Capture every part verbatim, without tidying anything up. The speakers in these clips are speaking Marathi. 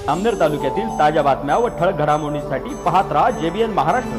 जामनेर तालुक्यातील ताज्या बातम्या व ठळक घडामोडींसाठी पाहत रहा जेबीएन महाराष्ट्र।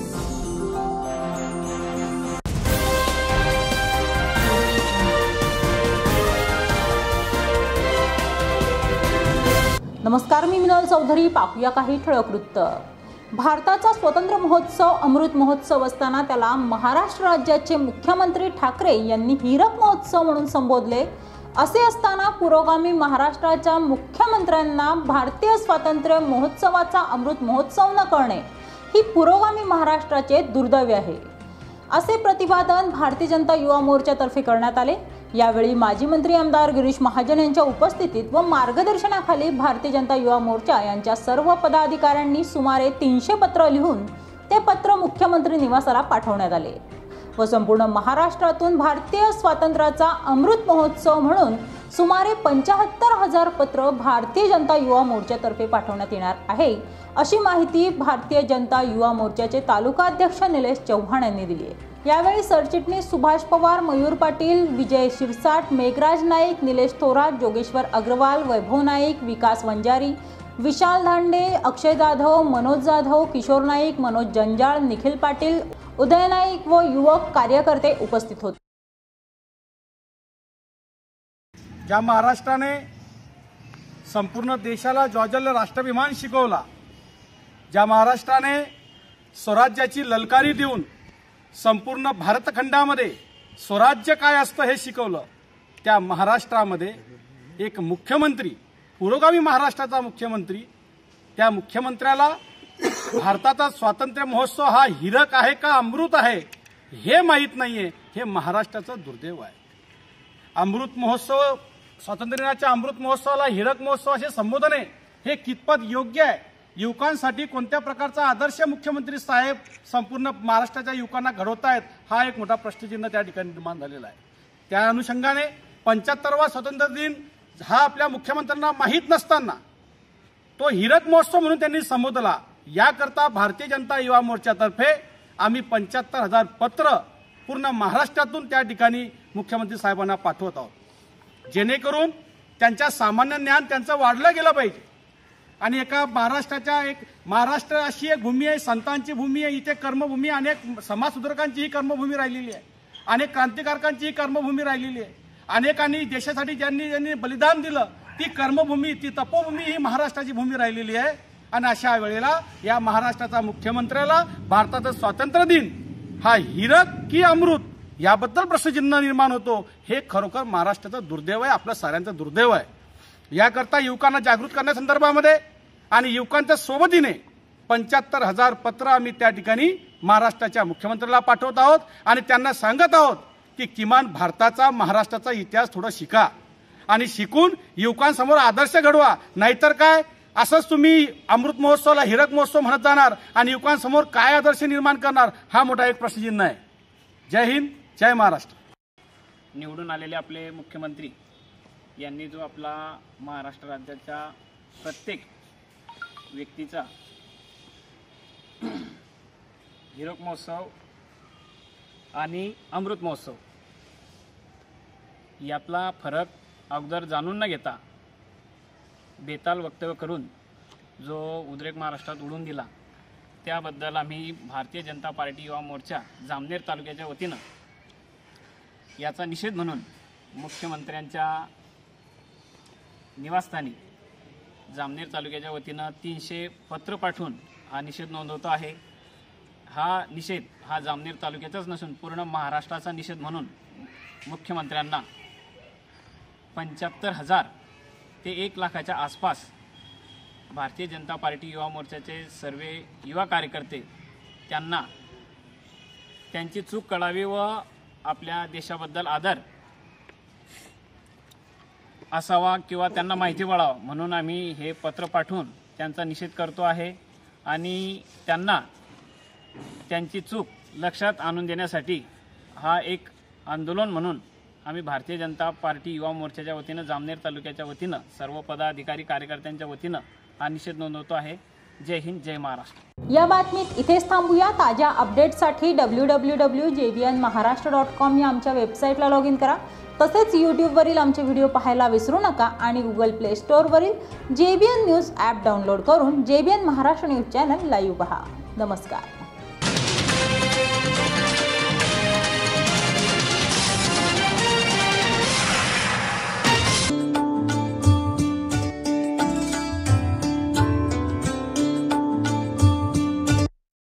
नमस्कार, मी मिनल चौधरी। पाहूया काही ठळक वृत्त। भारताचा स्वतंत्र महोत्सव अमृत महोत्सव असताना त्याला महाराष्ट्र राज्याचे मुख्यमंत्री ठाकरे यांनी हीरक महोत्सव म्हणून संबोधले। असे असताना पुरोगामी महाराष्ट्राच्या मुख्यमंत्र्यांना भारतीय स्वातंत्र्य महोत्सवाचा अमृत महोत्सव न करणे ही पुरोगामी महाराष्ट्राचे दुर्दैव आहे, असे प्रतिपादन भारतीय जनता युवा मोर्चातर्फे करण्यात आले। यावेळी माजी मंत्री आमदार गिरीश महाजन यांच्या उपस्थितीत व मार्गदर्शनाखाली भारतीय जनता युवा मोर्चा यांच्या सर्व पदाधिकाऱ्यांनी सुमारे तीनशे पत्र लिहून ते पत्र मुख्यमंत्री निवासाला पाठवण्यात आले व संपूर्ण महाराष्ट्रातून भारतीय स्वातंत्र्याचा अमृत महोत्सव म्हणून सुमारे पंच्याहत्तर हजार पत्र भारतीय जनता युवा मोर्चातर्फे पाठवण्यात येणार आहे, अशी माहिती भारतीय जनता युवा मोर्चाचे तालुका अध्यक्ष निलेश चव्हाण यांनी दिली आहे। यावेळी सरचिटणीस सुभाष पवार, मयूर पाटील, विजय शिरसाट, मेघराज नाईक, निलेश थोरात, जोगेश्वर अग्रवाल, वैभव नाईक, विकास वंजारी, विशाल धांडे, अक्षय जाधव, मनोज जाधव, किशोर नाईक, मनोज जंजाळ, निखिल पाटील, उदय नाईक व युवक कार्यकर्ते उपस्थित होते। ज्या महाराष्ट्राने संपूर्ण देशाला ज्वाजल्य राष्ट्राभिमान शिकवला, ज्या महाराष्ट्राने स्वराज्याची ललकारी देऊन संपूर्ण भारतखंडामध्ये स्वराज्य काय असतं हे शिकवलं, त्या महाराष्ट्रामध्ये एक मुख्यमंत्री, पुरोगामी महाराष्ट्राचा मुख्यमंत्री, त्या मुख्यमंत्र्याला भारताचा स्वातंत्र्य महोत्सव हा हीरक आहे का अमृत आहे हे माहीत नाहीये, हे महाराष्ट्राचं दुर्दैव आहे। अमृत महोत्सव, स्वातंत्र्य दिनाच्या अमृत महोत्सवाला हीरक महोत्सव असे संबोधन आहे, हे कितपत योग्य आहे? युवकांसाठी कोणत्या प्रकारचा आदर्श मुख्यमंत्री साहेब संपूर्ण महाराष्ट्राच्या युवकांना घडवतायत, हा एक मोठा प्रश्नचिन्ह त्या ठिकाणी निर्माण झालेला आहे। त्या अनुषंगाने पंच्याहत्तरवा स्वातंत्र्य दिन हा आपल्या मुख्यमंत्र्यांना माहीत नसताना तो हीरक महोत्सव म्हणून त्यांनी संबोधला। याकरता भारतीय जनता युवा मोर्चातर्फे आम्ही पंच्याहत्तर हजार पत्र पूर्ण महाराष्ट्रातून त्या ठिकाणी मुख्यमंत्री साहेबांना पाठवत आहोत, जेणेकरून त्यांच्या सामान्य ज्ञान त्यांचं वाढलं गेलं पाहिजे। आणि एका महाराष्ट्राच्या एक महाराष्ट्र अशी एक भूमी आहे, संतांची भूमी आहे, इथे कर्मभूमी, अनेक समाजसुधारकांची ही कर्मभूमी राहिलेली आहे, अनेक क्रांतिकारकांची ही कर्मभूमी राहिलेली आहे, अनेकांनी देशासाठी ज्यांनी ज्यांनी बलिदान दिलं ती कर्मभूमी, ती तपोभूमी ही महाराष्ट्राची भूमी राहिलेली आहे। आणि अशा वेळेला या महाराष्ट्राचा मुख्यमंत्र्याला भारताचा स्वातंत्र्य दिन हा हीरक की अमृत याबद्दल प्रश्नचिन्ह निर्माण होतो, हे खरोखर महाराष्ट्राचं दुर्दैव आहे, आपल्या साऱ्यांचं दुर्दैव आहे। याकरता युवकांना जागृत करण्यासंदर्भामध्ये आणि युवकांच्या सोबतीने पंच्याहत्तर हजार पत्र आम्ही त्या ठिकाणी महाराष्ट्राच्या मुख्यमंत्र्याला पाठवत आहोत आणि त्यांना सांगत आहोत की किमान भारताचा, महाराष्ट्राचा इतिहास थोडा शिका आणि शिकून युवकांसमोर आदर्श घडवा, नाहीतर काय असंच तुम्ही अमृत महोत्सवाला हीरक महोत्सव म्हणत जाणार आणि युवकांसमोर काय आदर्श निर्माण करणार, हा मोठा एक प्रश्नचिन्ह आहे। जय हिंद, जय महाराष्ट्र। निवडून आलेले आपले मुख्यमंत्री यांनी जो आपला महाराष्ट्र राज्याच्या प्रत्येक व्यक्तीचा हीरक महोत्सव आणि अमृत महोत्सव यातला फरक अगोदर जाणून न घेता बेताल वक्तव्य करून जो उद्रेक महाराष्ट्रात उडून दिला, त्याबद्दल आम्ही भारतीय जनता पार्टी युवा मोर्चा जामनेर तालुक्याच्या वतीनं याचा निषेध म्हणून मुख्यमंत्र्यांच्या निवासस्थानी जामनेर तालुक्याच्या वतीनं तीनशे पत्र पाठवून हा निषेध नोंदवतो आहे। हा निषेध हा जामनेर तालुक्याचाच नसून पूर्ण महाराष्ट्राचा निषेध म्हणून मुख्यमंत्र्यांना पंच्याहत्तर हजार ते एक लाखाच्या आसपास भारतीय जनता पार्टी युवा मोर्चाचे सर्व युवा कार्यकर्ते त्यांना त्यांची चूक कळावी व आपल्या देशाबद्दल आदर असावा किंवा त्यांना माहिती मिळावं म्हणून आम्ही हे पत्र पाठवून त्यांचा निषेध करतो आहे आणि त्यांना त्यांची चूक लक्षात आणून देण्यासाठी हा एक आंदोलन म्हणून आम्ही भारतीय जनता पार्टी युवा मोर्चाच्या वतीनं जामनेर तालुक्याच्या वतीनं सर्व पदाधिकारी कार्यकर्त्यांच्या वतीनं हा निषेध नोंदवतो आहे। जय हिंद, जय महाराष्ट्र. या बातमीत इथेच थांबूया. ताज्या अपडेट्ससाठी W W W J B N Maharashtra dot com या आमच्या वेबसाईटला लॉग इन करा. तसेच यूट्यूबवरील आमचे व्हिडिओ पाहायला विसरू नका आणि गुगल प्ले स्टोअरवरील J B N news app download करून J B N Maharashtra news channel live पहा. नमस्कार.